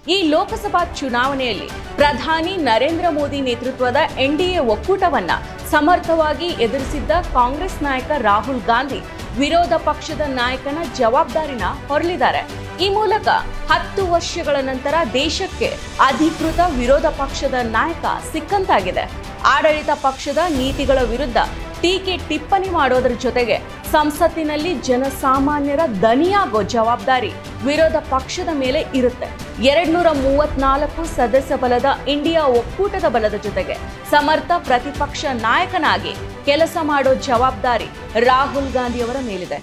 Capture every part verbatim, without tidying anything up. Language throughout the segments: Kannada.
ಈ ಲೋಕಸಭಾ ಚುನಾವಣೆಯಲ್ಲಿ ಪ್ರಧಾನಿ ನರೇಂದ್ರ ಮೋದಿ ನೇತೃತ್ವದ ಎನ್ಡಿಎ ಒಕ್ಕೂಟವನ್ನ ಸಮರ್ಥವಾಗಿ ಎದುರಿಸಿದ್ದ ಕಾಂಗ್ರೆಸ್ ನಾಯಕ ರಾಹುಲ್ ಗಾಂಧಿ ವಿರೋಧ ಪಕ್ಷದ ನಾಯಕನ ಜವಾಬ್ದಾರಿನ ಹೊರಲಿದ್ದಾರೆ. ಈ ಮೂಲಕ ಹತ್ತು ವರ್ಷಗಳ ನಂತರ ದೇಶಕ್ಕೆ ಅಧಿಕೃತ ವಿರೋಧ ಪಕ್ಷದ ನಾಯಕ ಸಿಕ್ಕಂತಾಗಿದೆ. ಆಡಳಿತ ಪಕ್ಷದ ನೀತಿಗಳ ವಿರುದ್ಧ ಟೀಕೆ ಟಿಪ್ಪಣಿ ಮಾಡೋದ್ರ ಜೊತೆಗೆ ಸಂಸತ್ತಿನಲ್ಲಿ ಜನಸಾಮಾನ್ಯರ ದನಿಯಾಗೋ ಜವಾಬ್ದಾರಿ ವಿರೋಧ ಪಕ್ಷದ ಮೇಲೆ ಇರುತ್ತೆ. ಎರಡ್ ನೂರ ಮೂವತ್ನಾಲ್ಕು ಸದಸ್ಯ ಬಲದ ಇಂಡಿಯಾ ಒಕ್ಕೂಟದ ಬಲದ ಜೊತೆಗೆ ಸಮರ್ಥ ಪ್ರತಿಪಕ್ಷ ನಾಯಕನಾಗಿ ಕೆಲಸ ಮಾಡೋ ಜವಾಬ್ದಾರಿ ರಾಹುಲ್ ಗಾಂಧಿ ಅವರ ಮೇಲಿದೆ.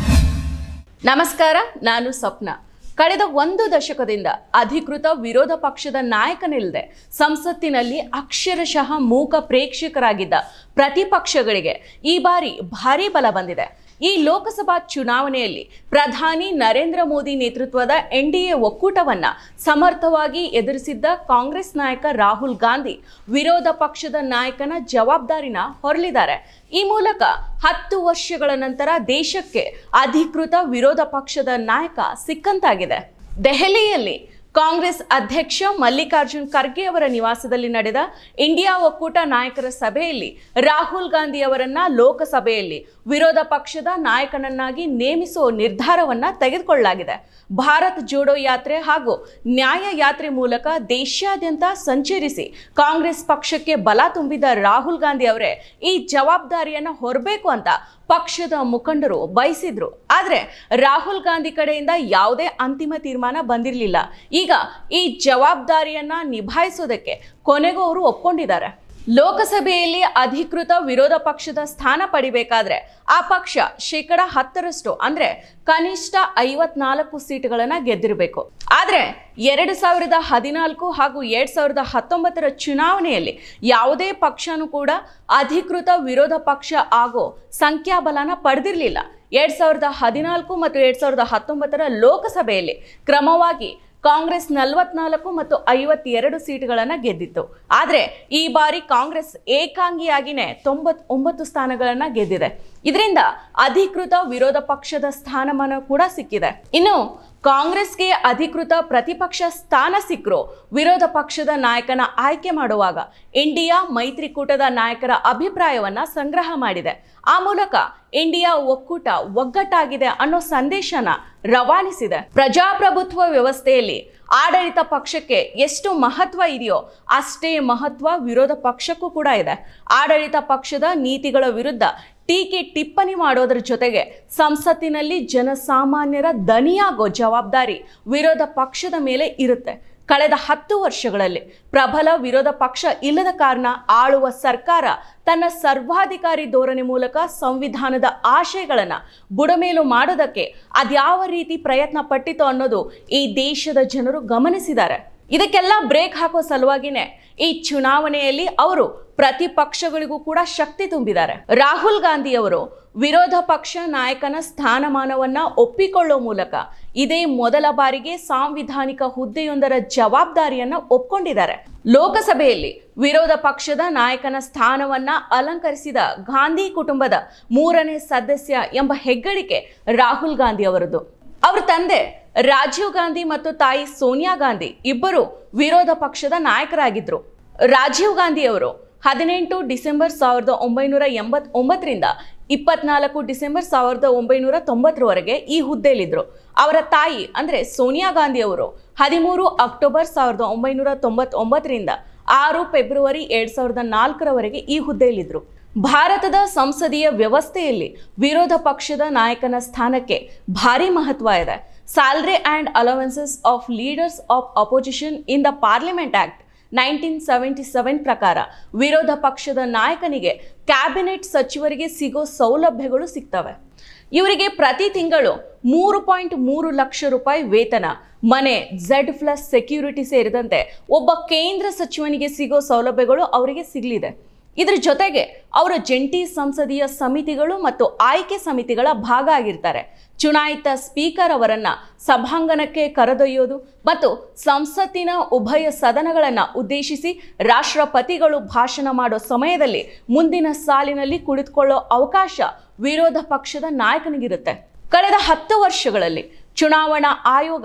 ನಮಸ್ಕಾರ, ನಾನು ಸ್ವಪ್ನ. ಕಳೆದ ಒಂದು ದಶಕದಿಂದ ಅಧಿಕೃತ ವಿರೋಧ ಪಕ್ಷದ ನಾಯಕನಿಲ್ಲದೆ ಸಂಸತ್ತಿನಲ್ಲಿ ಅಕ್ಷರಶಃ ಮೂಕ ಪ್ರೇಕ್ಷಕರಾಗಿದ್ದ ಪ್ರತಿಪಕ್ಷಗಳಿಗೆ ಈ ಬಾರಿ ಭಾರೀ ಬಲ ಬಂದಿದೆ. ಈ ಲೋಕಸಭಾ ಚುನಾವಣೆಯಲ್ಲಿ ಪ್ರಧಾನಿ ನರೇಂದ್ರ ಮೋದಿ ನೇತೃತ್ವದ ಎನ್ಡಿಎ ಒಕ್ಕೂಟವನ್ನ ಸಮರ್ಥವಾಗಿ ಎದುರಿಸಿದ್ದ ಕಾಂಗ್ರೆಸ್ ನಾಯಕ ರಾಹುಲ್ ಗಾಂಧಿ ವಿರೋಧ ಪಕ್ಷದ ನಾಯಕನ ಜವಾಬ್ದಾರಿನ ಹೊರಲಿದ್ದಾರೆ. ಈ ಮೂಲಕ ಹತ್ತು ವರ್ಷಗಳ ನಂತರ ದೇಶಕ್ಕೆ ಅಧಿಕೃತ ವಿರೋಧ ಪಕ್ಷದ ನಾಯಕ ಸಿಕ್ಕಂತಾಗಿದೆ. ದೆಹಲಿಯಲ್ಲಿ ಕಾಂಗ್ರೆಸ್ ಅಧ್ಯಕ್ಷ ಮಲ್ಲಿಕಾರ್ಜುನ್ ಖರ್ಗೆ ಅವರ ನಿವಾಸದಲ್ಲಿ ನಡೆದ ಇಂಡಿಯಾ ಒಕ್ಕೂಟ ನಾಯಕರ ಸಭೆಯಲ್ಲಿ ರಾಹುಲ್ ಗಾಂಧಿ ಅವರನ್ನ ಲೋಕಸಭೆಯಲ್ಲಿ ವಿರೋಧ ಪಕ್ಷದ ನಾಯಕನನ್ನಾಗಿ ನೇಮಿಸುವ ನಿರ್ಧಾರವನ್ನ ತೆಗೆದುಕೊಳ್ಳಲಾಗಿದೆ. ಭಾರತ್ ಜೋಡೋ ಯಾತ್ರೆ ಹಾಗೂ ನ್ಯಾಯ ಯಾತ್ರೆ ಮೂಲಕ ದೇಶಾದ್ಯಂತ ಸಂಚರಿಸಿ ಕಾಂಗ್ರೆಸ್ ಪಕ್ಷಕ್ಕೆ ಬಲ ತುಂಬಿದ ರಾಹುಲ್ ಗಾಂಧಿ ಅವರೇ ಈ ಜವಾಬ್ದಾರಿಯನ್ನ ಹೊರಬೇಕು ಅಂತ ಪಕ್ಷದ ಮುಖಂಡರು ಬಯಸಿದ್ರು. ಆದ್ರೆ ರಾಹುಲ್ ಗಾಂಧಿ ಕಡೆಯಿಂದ ಯಾವುದೇ ಅಂತಿಮ ತೀರ್ಮಾನ ಬಂದಿರಲಿಲ್ಲ. ಈಗ ಈ ಜವಾಬ್ದಾರಿಯನ್ನ ನಿಭಾಯಿಸೋದಕ್ಕೆ ಕೊನೆಗೂ ಅವರು ಒಪ್ಕೊಂಡಿದ್ದಾರೆ. ಲೋಕಸಭೆಯಲ್ಲಿ ಅಧಿಕೃತ ವಿರೋಧ ಪಕ್ಷದ ಸ್ಥಾನ ಪಡಿಬೇಕಾದ್ರೆ ಆ ಪಕ್ಷ ಶೇಕಡ ಹತ್ತರಷ್ಟು ಅಂದ್ರೆ ಕನಿಷ್ಠ ಐವತ್ನಾಲ್ಕು ಸೀಟುಗಳನ್ನ ಗೆದ್ದಿರಬೇಕು. ಆದ್ರೆ ಎರಡು ಸಾವಿರದ ಹದಿನಾಲ್ಕು ಹಾಗೂ ಎರಡ್ ಸಾವಿರದ ಹತ್ತೊಂಬತ್ತರ ಚುನಾವಣೆಯಲ್ಲಿ ಯಾವುದೇ ಪಕ್ಷನೂ ಕೂಡ ಅಧಿಕೃತ ವಿರೋಧ ಪಕ್ಷ ಆಗೋ ಸಂಖ್ಯಾಬಲನ ಪಡೆದಿರಲಿಲ್ಲ. ಎರಡ್ ಸಾವಿರದ ಹದಿನಾಲ್ಕು ಮತ್ತು ಎರಡ್ ಸಾವಿರದ ಹತ್ತೊಂಬತ್ತರ ಲೋಕಸಭೆಯಲ್ಲಿ ಕ್ರಮವಾಗಿ ಕಾಂಗ್ರೆಸ್ ನಲವತ್ನಾಲ್ಕು ಮತ್ತು ಐವತ್ತೆರಡು ಸೀಟುಗಳನ್ನು ಗೆದ್ದಿತ್ತು. ಆದರೆ ಈ ಬಾರಿ ಕಾಂಗ್ರೆಸ್ ಏಕಾಂಗಿಯಾಗಿನೇ ತೊಂಬತ್ ಒಂಬತ್ತು ಸ್ಥಾನಗಳನ್ನ ಗೆದ್ದಿದೆ. ಇದರಿಂದ ಅಧಿಕೃತ ವಿರೋಧ ಪಕ್ಷದ ಸ್ಥಾನಮಾನ ಕೂಡ ಸಿಕ್ಕಿದೆ. ಇನ್ನು ಕಾಂಗ್ರೆಸ್ಗೆ ಅಧಿಕೃತ ಪ್ರತಿಪಕ್ಷ ಸ್ಥಾನ ಸಿಕ್ಕರೂ ವಿರೋಧ ಪಕ್ಷದ ನಾಯಕನ ಆಯ್ಕೆ ಮಾಡುವಾಗ ಇಂಡಿಯಾ ಮೈತ್ರಿಕೂಟದ ನಾಯಕರ ಅಭಿಪ್ರಾಯವನ್ನ ಸಂಗ್ರಹ ಮಾಡಿದೆ. ಆ ಮೂಲಕ ಇಂಡಿಯಾ ಒಕ್ಕೂಟ ಒಗ್ಗಟ್ಟಾಗಿದೆ ಅನ್ನೋ ಸಂದೇಶನ ರವಾನಿಸಿದೆ. ಪ್ರಜಾಪ್ರಭುತ್ವ ವ್ಯವಸ್ಥೆಯಲ್ಲಿ ಆಡಳಿತ ಪಕ್ಷಕ್ಕೆ ಎಷ್ಟು ಮಹತ್ವ ಇದೆಯೋ ಅಷ್ಟೇ ಮಹತ್ವ ವಿರೋಧ ಪಕ್ಷಕ್ಕೂ ಕೂಡ ಇದೆ. ಆಡಳಿತ ಪಕ್ಷದ ನೀತಿಗಳ ವಿರುದ್ಧ ಟೀಕೆ ಟಿಪ್ಪಣಿ ಮಾಡೋದ್ರ ಜೊತೆಗೆ ಸಂಸತ್ತಿನಲ್ಲಿ ಜನಸಾಮಾನ್ಯರ ದನಿಯಾಗೋ ಜವಾಬ್ದಾರಿ ವಿರೋಧ ಪಕ್ಷದ ಮೇಲೆ ಇರುತ್ತೆ. ಕಳೆದ ಹತ್ತು ವರ್ಷಗಳಲ್ಲಿ ಪ್ರಬಲ ವಿರೋಧ ಪಕ್ಷ ಇಲ್ಲದ ಕಾರಣ ಆಳುವ ಸರ್ಕಾರ ತನ್ನ ಸರ್ವಾಧಿಕಾರಿ ಧೋರಣೆ ಮೂಲಕ ಸಂವಿಧಾನದ ಆಶಯಗಳನ್ನು ಬುಡಮೇಲು ಮಾಡೋದಕ್ಕೆ ಅದ್ಯಾವ ರೀತಿ ಪ್ರಯತ್ನ ಪಟ್ಟಿತು ಅನ್ನೋದು ಈ ದೇಶದ ಜನರು ಗಮನಿಸಿದ್ದಾರೆ. ಇದಕ್ಕೆಲ್ಲ ಬ್ರೇಕ್ ಹಾಕೋ ಸಲುವಾಗಿನೇ ಈ ಚುನಾವಣೆಯಲ್ಲಿ ಅವರು ಪ್ರತಿಪಕ್ಷಗಳಿಗೂ ಕೂಡ ಶಕ್ತಿ ತುಂಬಿದ್ದಾರೆ. ರಾಹುಲ್ ಗಾಂಧಿ ಅವರು ವಿರೋಧ ಪಕ್ಷ ನಾಯಕನ ಸ್ಥಾನಮಾನವನ್ನ ಒಪ್ಪಿಕೊಳ್ಳೋ ಮೂಲಕ ಇದೇ ಮೊದಲ ಬಾರಿಗೆ ಸಾಂವಿಧಾನಿಕ ಹುದ್ದೆಯೊಂದರ ಜವಾಬ್ದಾರಿಯನ್ನ ಒಪ್ಕೊಂಡಿದ್ದಾರೆ. ಲೋಕಸಭೆಯಲ್ಲಿ ವಿರೋಧ ಪಕ್ಷದ ನಾಯಕನ ಸ್ಥಾನವನ್ನ ಅಲಂಕರಿಸಿದ ಗಾಂಧಿ ಕುಟುಂಬದ ಮೂರನೇ ಸದಸ್ಯ ಎಂಬ ಹೆಗ್ಗಳಿಕೆ ರಾಹುಲ್ ಗಾಂಧಿ ಅವರದು. ಅವರ ತಂದೆ ರಾಜೀವ್ ಗಾಂಧಿ ಮತ್ತು ತಾಯಿ ಸೋನಿಯಾ ಗಾಂಧಿ ಇಬ್ಬರು ವಿರೋಧ ಪಕ್ಷದ ನಾಯಕರಾಗಿದ್ರು. ರಾಜೀವ್ ಗಾಂಧಿ ಅವರು ಹದಿನೆಂಟು ಡಿಸೆಂಬರ್ ಸಾವಿರದ ಒಂಬೈನೂರ ಎಂಬತ್ ಒಂಬತ್ತರಿಂದ ಇಪ್ಪತ್ನಾಲ್ಕು ಡಿಸೆಂಬರ್ ಸಾವಿರದ ಒಂಬೈನೂರ ತೊಂಬತ್ತರವರೆಗೆ ಈ ಹುದ್ದೆಯಲ್ಲಿದ್ದರು. ಅವರ ತಾಯಿ ಅಂದ್ರೆ ಸೋನಿಯಾ ಗಾಂಧಿ ಅವರು ಹದಿಮೂರು ಅಕ್ಟೋಬರ್ ಸಾವಿರದ ಒಂಬೈನೂರ ತೊಂಬತ್ತೊಂಬತ್ತರಿಂದ ಆರು ಫೆಬ್ರವರಿ ಎರಡ್ ಸಾವಿರದ ನಾಲ್ಕರವರೆಗೆ ಈ ಹುದ್ದೆಯಲ್ಲಿದ್ದರು. ಭಾರತದ ಸಂಸದೀಯ ವ್ಯವಸ್ಥೆಯಲ್ಲಿ ವಿರೋಧ ಪಕ್ಷದ ನಾಯಕನ ಸ್ಥಾನಕ್ಕೆ ಭಾರಿ ಮಹತ್ವ ಇದೆ. Salary and allowances of leaders of opposition in the parliament act nineteen seventy seven ಪ್ರಕಾರ ವಿರೋಧ ಪಕ್ಷದ ನಾಯಕನಿಗೆ ಕ್ಯಾಬಿನೆಟ್ ಸಚಿವರಿಗೆ ಸಿಗೋ ಸೌಲಭ್ಯಗಳು ಸಿಗ್ತವೆ. ಇವರಿಗೆ ಪ್ರತಿ ತಿಂಗಳು ಮೂರು ಪಾಯಿಂಟ್ ಮೂರು ಲಕ್ಷ ರೂಪಾಯಿ ವೇತನ, ಮನೆ, ಝೆಡ್ ಪ್ಲಸ್ ಸೆಕ್ಯೂರಿಟಿ ಸೇರಿದಂತೆ ಒಬ್ಬ ಕೇಂದ್ರ ಸಚಿವನಿಗೆ ಸಿಗೋ ಸೌಲಭ್ಯಗಳು ಅವರಿಗೆ ಸಿಗಲಿದೆ. ಇದರ ಜೊತೆಗೆ ಅವರು ಜಂಟಿ ಸಂಸದೀಯ ಸಮಿತಿಗಳು ಮತ್ತು ಆಯ್ಕೆ ಸಮಿತಿಗಳ ಭಾಗ ಆಗಿರ್ತಾರೆ. ಚುನಾಯಿತ ಸ್ಪೀಕರ್ ಅವರನ್ನ ಸಭಾಂಗಣಕ್ಕೆ ಕರೆದೊಯ್ಯೋದು ಮತ್ತು ಸಂಸತ್ತಿನ ಉಭಯ ಸದನಗಳನ್ನು ಉದ್ದೇಶಿಸಿ ರಾಷ್ಟ್ರಪತಿಗಳು ಭಾಷಣ ಮಾಡೋ ಸಮಯದಲ್ಲಿ ಮುಂದಿನ ಸಾಲಿನಲ್ಲಿ ಕುಳಿತುಕೊಳ್ಳೋ ಅವಕಾಶ ವಿರೋಧ ಪಕ್ಷದ ನಾಯಕನಿಗಿರುತ್ತೆ. ಕಳೆದ ಹತ್ತು ವರ್ಷಗಳಲ್ಲಿ ಚುನಾವಣಾ ಆಯೋಗ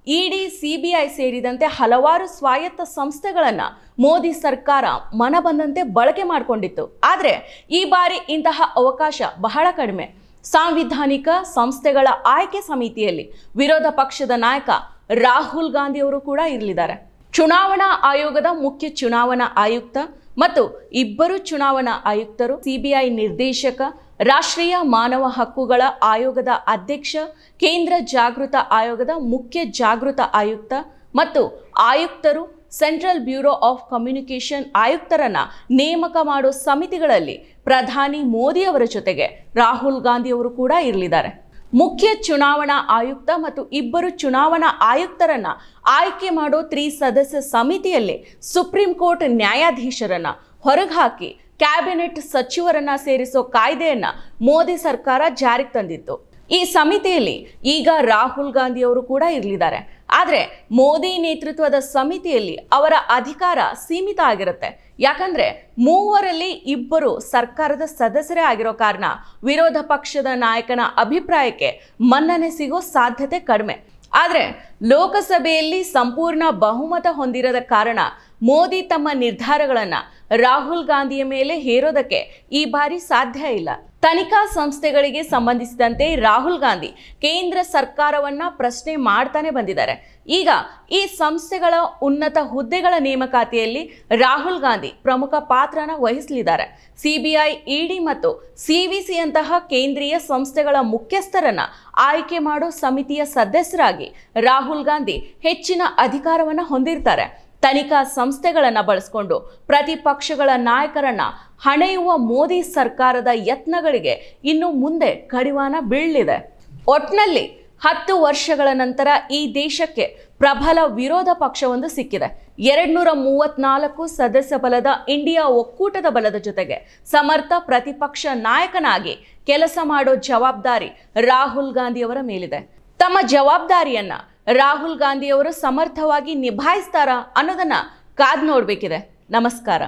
ಇಡಿ, ಸಿಬಿಐ ಸೇರಿದಂತೆ ಹಲವಾರು ಸ್ವಾಯತ್ತ ಸಂಸ್ಥೆಗಳನ್ನು ಮೋದಿ ಸರ್ಕಾರ ಮನ ಬಂದಂತೆ ಬಳಕೆ ಮಾಡಿಕೊಂಡಿತ್ತು. ಆದರೆ ಈ ಬಾರಿ ಇಂತಹ ಅವಕಾಶ ಬಹಳ ಕಡಿಮೆ. ಸಾಂವಿಧಾನಿಕ ಸಂಸ್ಥೆಗಳ ಆಯ್ಕೆ ಸಮಿತಿಯಲ್ಲಿ ವಿರೋಧ ಪಕ್ಷದ ನಾಯಕ ರಾಹುಲ್ ಗಾಂಧಿ ಅವರು ಕೂಡ ಇರಲಿದ್ದಾರೆ. ಚುನಾವಣಾ ಆಯೋಗದ ಮುಖ್ಯ ಚುನಾವಣಾ ಆಯುಕ್ತ ಮತ್ತು ಇಬ್ಬರು ಚುನಾವಣಾ ಆಯುಕ್ತರು, ಸಿಬಿಐ ನಿರ್ದೇಶಕ, ರಾಷ್ಟ್ರೀಯ ಮಾನವ ಹಕ್ಕುಗಳ ಆಯೋಗದ ಅಧ್ಯಕ್ಷ, ಕೇಂದ್ರ ಜಾಗೃತ ಆಯೋಗದ ಮುಖ್ಯ ಜಾಗೃತ ಆಯುಕ್ತ ಮತ್ತು ಆಯುಕ್ತರು, ಸೆಂಟ್ರಲ್ ಬ್ಯೂರೋ ಆಫ್ ಕಮ್ಯುನಿಕೇಷನ್ ಆಯುಕ್ತರನ್ನ ನೇಮಕ ಮಾಡೋ ಸಮಿತಿಗಳಲ್ಲಿ ಪ್ರಧಾನಿ ಮೋದಿ ಅವರ ಜೊತೆಗೆ ರಾಹುಲ್ ಗಾಂಧಿ ಅವರು ಕೂಡ ಇರಲಿದ್ದಾರೆ. ಮುಖ್ಯ ಚುನಾವಣಾ ಆಯುಕ್ತ ಮತ್ತು ಇಬ್ಬರು ಚುನಾವಣಾ ಆಯುಕ್ತರನ್ನ ಆಯ್ಕೆ ಮಾಡೋ ತ್ರಿಸದಸ್ಯ ಸಮಿತಿಯಲ್ಲಿ ಸುಪ್ರೀಂ ಕೋರ್ಟ್ ನ್ಯಾಯಾಧೀಶರನ್ನ ಹೊರಗೆ ಹಾಕಿ ಕ್ಯಾಬಿನೆಟ್ ಸಚಿವರನ್ನ ಸೇರಿಸೋ ಕಾಯ್ದೆಯನ್ನ ಮೋದಿ ಸರ್ಕಾರ ಜಾರಿಗೆ ತಂದಿತ್ತು. ಈ ಸಮಿತಿಯಲ್ಲಿ ಈಗ ರಾಹುಲ್ ಗಾಂಧಿ ಅವರು ಕೂಡ ಇರಲಿದ್ದಾರೆ. ಆದರೆ ಮೋದಿ ನೇತೃತ್ವದ ಸಮಿತಿಯಲ್ಲಿ ಅವರ ಅಧಿಕಾರ ಸೀಮಿತ ಆಗಿರುತ್ತೆ. ಯಾಕಂದ್ರೆ ಮೂವರಲ್ಲಿ ಇಬ್ಬರು ಸರ್ಕಾರದ ಸದಸ್ಯರೇ ಆಗಿರೋ ಕಾರಣ ವಿರೋಧ ಪಕ್ಷದ ನಾಯಕನ ಅಭಿಪ್ರಾಯಕ್ಕೆ ಮನ್ನಣೆ ಸಿಗೋ ಸಾಧ್ಯತೆ ಕಡಿಮೆ. ಆದರೆ ಲೋಕಸಭೆಯಲ್ಲಿ ಸಂಪೂರ್ಣ ಬಹುಮತ ಹೊಂದಿರದ ಕಾರಣ ಮೋದಿ ತಮ್ಮ ನಿರ್ಧಾರಗಳನ್ನ ರಾಹುಲ್ ಗಾಂಧಿಯ ಮೇಲೆ ಹೇರೋದಕ್ಕೆ ಈ ಬಾರಿ ಸಾಧ್ಯ ಇಲ್ಲ. ತನಿಖಾ ಸಂಸ್ಥೆಗಳಿಗೆ ಸಂಬಂಧಿಸಿದಂತೆ ರಾಹುಲ್ ಗಾಂಧಿ ಕೇಂದ್ರ ಸರ್ಕಾರವನ್ನ ಪ್ರಶ್ನೆ ಮಾಡ್ತಾನೆ ಬಂದಿದ್ದಾರೆ. ಈಗ ಈ ಸಂಸ್ಥೆಗಳ ಉನ್ನತ ಹುದ್ದೆಗಳ ನೇಮಕಾತಿಯಲ್ಲಿ ರಾಹುಲ್ ಗಾಂಧಿ ಪ್ರಮುಖ ಪಾತ್ರನ ವಹಿಸಲಿದ್ದಾರೆ. ಸಿಬಿಐ, ಇಡಿ ಮತ್ತು ಸಿವಿಸಿಯಂತಹ ಕೇಂದ್ರೀಯ ಸಂಸ್ಥೆಗಳ ಮುಖ್ಯಸ್ಥರನ್ನ ಆಯ್ಕೆ ಮಾಡೋ ಸಮಿತಿಯ ಸದಸ್ಯರಾಗಿ ರಾಹುಲ್ ಗಾಂಧಿ ಹೆಚ್ಚಿನ ಅಧಿಕಾರವನ್ನ ಹೊಂದಿರ್ತಾರೆ. ತನಿಖಾ ಸಂಸ್ಥೆಗಳನ್ನ ಬಳಸಿಕೊಂಡು ಪ್ರತಿಪಕ್ಷಗಳ ನಾಯಕರನ್ನ ಹಣೆಯುವ ಮೋದಿ ಸರ್ಕಾರದ ಯತ್ನಗಳಿಗೆ ಇನ್ನು ಮುಂದೆ ಕಡಿವಾಣ ಬೀಳಲಿದೆ. ಒಟ್ನಲ್ಲಿ ಹತ್ತು ವರ್ಷಗಳ ನಂತರ ಈ ದೇಶಕ್ಕೆ ಪ್ರಬಲ ವಿರೋಧ ಪಕ್ಷವೊಂದು ಸಿಕ್ಕಿದೆ. ಎರಡ್ ನೂರ ಮೂವತ್ನಾಲ್ಕು ಸದಸ್ಯ ಬಲದ ಇಂಡಿಯಾ ಒಕ್ಕೂಟದ ಬಲದ ಜೊತೆಗೆ ಸಮರ್ಥ ಪ್ರತಿಪಕ್ಷ ನಾಯಕನಾಗಿ ಕೆಲಸ ಮಾಡೋ ಜವಾಬ್ದಾರಿ ರಾಹುಲ್ ಗಾಂಧಿಯವರ ಮೇಲಿದೆ. ತಮ್ಮ ಜವಾಬ್ದಾರಿಯನ್ನ ರಾಹುಲ್ ಗಾಂಧಿಯವರು ಸಮರ್ಥವಾಗಿ ನಿಭಾಯಿಸ್ತಾರಾ ಅನ್ನೋದನ್ನ ಕಾದ್ ನೋಡ್ಬೇಕಿದೆ. ನಮಸ್ಕಾರ.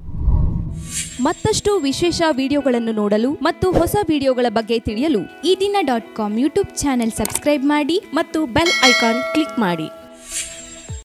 ಮತ್ತಷ್ಟು ವಿಶೇಷ ವಿಡಿಯೋಗಳನ್ನು ನೋಡಲು ಮತ್ತು ಹೊಸ ವಿಡಿಯೋಗಳ ಬಗ್ಗೆ ತಿಳಿಯಲು ಈ ದಿನ dot com YouTube channel subscribe ಮಾಡಿ ಮತ್ತು ಬೆಲ್ ಐಕಾನ್ ಕ್ಲಿಕ್ ಮಾಡಿ.